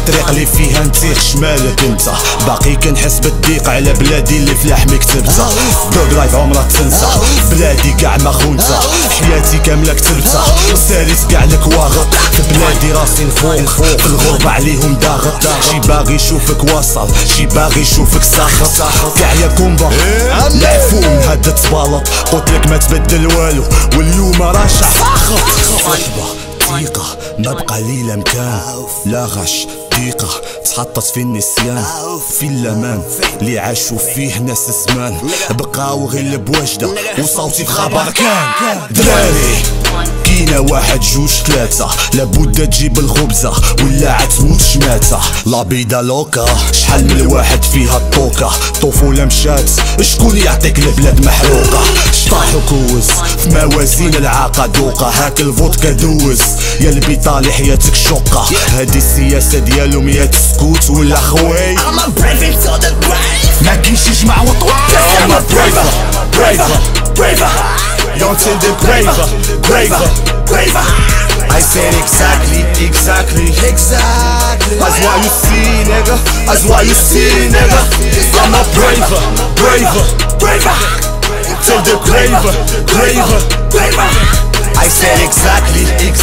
الطريق اللي فيها نتيخ شمالك انت، باقي كنحس بالضيق على بلادي اللي في لحمي كتبتها. دوغ لايف عمرها تنسى، بلادي كاع ما خونتها، حياتي كامله كتبتها، ساليت كاع الكواغط، في بلادي راسي الفوق، في الغربة عليهم ضاغط، شي باغي يشوفك واصل، شي باغي يشوفك ساخط، كاع يا كومبا العفو هدا تبالط، قلتلك ما تبدل والو واليوم راجع فاخط. صحبة ثقة ما بقى لي لا مكان، لا غش ضيقة تحطت في النسيان، في الامان اللي عاشوا فيه ناس زمان، بقاو غير بوجدة وصوتي في خبر كان. دراري كينا واحد جوج ثلاثة، لابد تجيب الخبزة ولا عتموت شماتة، لا بيدا لوكا شحال من الواحد فيها الطوكة، طفولة مشات شكون يعطيك البلاد محروقة، شطاح وكوز في موازين العاقة دوقة، هاك الفودكا دوز يا البيطالي حياتك شقة، هادي السياسة ديالهم يا تسكوت ولا خوي. ما كاينش يجمع وطوة. I'm a braver Young till the graver I said exactly That's why you see nigga, that's why you see nigga. I'm a braver Till the graver I said exactly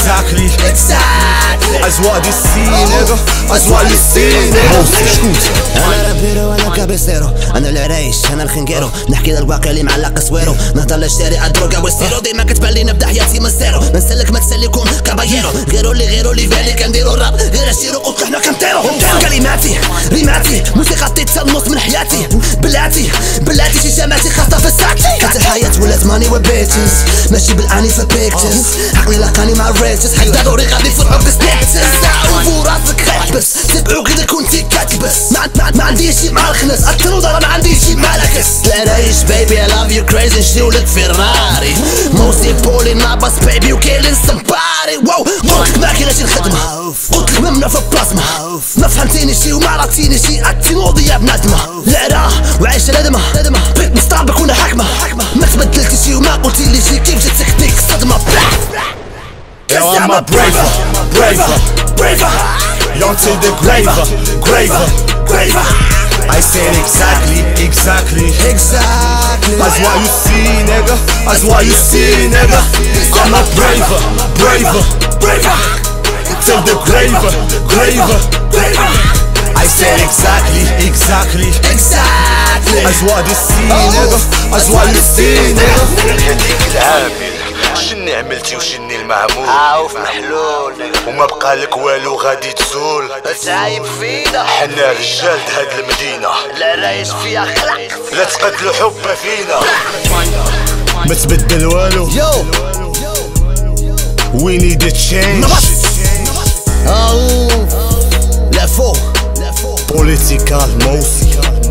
That's what you see nigga, that's what you see nigga. انا رابيرو انا كابيسيرو، انا العرايش انا الخنقيرو، نحكي للواقع اللي معلق سويرو، نهضر للشارع الدروكا والسيرو، ديما كتبان لي نبدا حياتي من السيرو، نسلك ما تسليكم كابايرو، غيرو اللي بالي كنديرو الراب، غير اشيرو قلت حنا كنطيرو، كلماتي ريماتي موسيقى تتنص من حياتي، بلاتي شي جاماتي خاصة في ساعتي، كانت الحياة ولات ماني وبيتنز، ماشي بالاني في بيكتنز، عقلي لاقاني مع الريتس، حيت ضروري غادي يفرقو بسنيتس، عرفو راسك بس تبعو كذا كنتي كاتبس، ما عنديش شي مع الخنس، اكثر وضرر ما عنديش شي مع العكس، لا رايش بيبي I love you crazy نشريولك فيراري، موسي بولي ناباس بيبي وكيلين سمباري، واو قلتلك ما كايناش الخدمة، قلتلك ممنوع في البلازما، ما فهمتيني شي وما عرفتيني شي، اكتي مواضيع بنادمة، لا وعايشة ندمة، بغيت نستعبك وانا حكمة، ما تبدلتي شي وما قلتيلي شي، كيف جاتك ديك الصدمة. I'm a braver Young till the graver I said exactly That's what you see nigga, that's what you see nigga. I'm a braver Till the graver I said exactly That's what you see nigga, that's what you see nigga. شني عملتي وشني المعمول، عاوف محلول وما بقى لك والو غادي تزول، تعايب فينا حنا رجال هاد المدينة، لا رايش فيها خلق، لا تقتلوا حب فينا، ما تبدل والو We need a change. لا فوق Political موسي